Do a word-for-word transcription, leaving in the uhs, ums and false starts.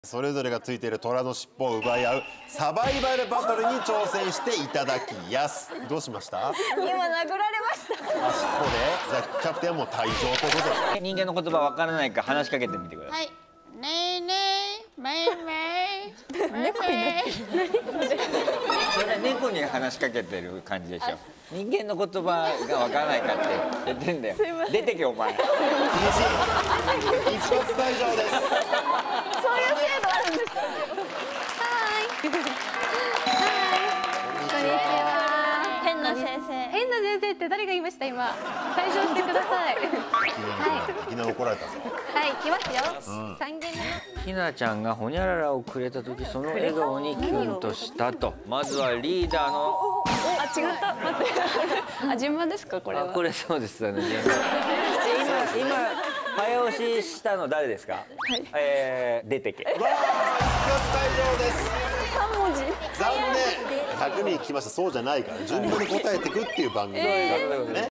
それぞれがついている虎の尻尾を奪い合うサバイバルバトルに挑戦していただきやす。どうしました？ 今殴られました。 尻尾でザ・キャプテンはもう退場ということで。 人間の言葉わからないか話しかけてみてください。 はい。ねえねえ、めいめい。猫になってる。 それ猫に話しかけてる感じでしょ。人間の言葉がわからないかって言ってんだよ。出てけお前。 一発退場です。 そういう制度あるんです。はい。はい。こんにちは。変な先生。 変な先生って誰が言いました今？退場してください。 いきなり怒られたぞ。 はい、来ますよ。三軒目。 ひなちゃんがホニャララをくれた時その笑顔にキュンとしたと。まずはリーダーの。 あ、違った。待って。あ、順番ですかこれは？ これそうですよね。今今早押ししたの誰ですか？はい。えー、出てけ。 わあ、一発退場です。 三文字。 残念。ひゃくにん聞きました。そうじゃないから順番に答えてくっていう番組だったんだよね。